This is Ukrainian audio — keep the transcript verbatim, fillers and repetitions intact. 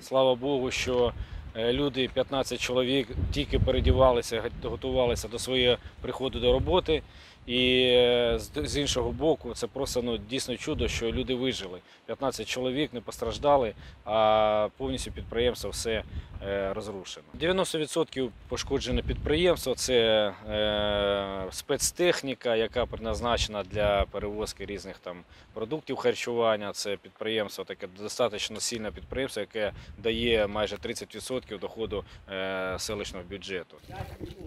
Слава Богу, що люди, п'ятнадцять чоловік, тільки передівалися, готувалися до свого приходу до роботи. І з іншого боку, це просто ну, дійсно чудо, що люди вижили. п'ятнадцять чоловік не постраждали, а повністю підприємство все розрушено. дев'яносто відсотків пошкоджене підприємство – це спецтехніка, яка призначена для перевозки різних там продуктів харчування. Це підприємство, таке достатньо сильне підприємство, яке дає майже тридцять відсотків доходу селищного бюджету.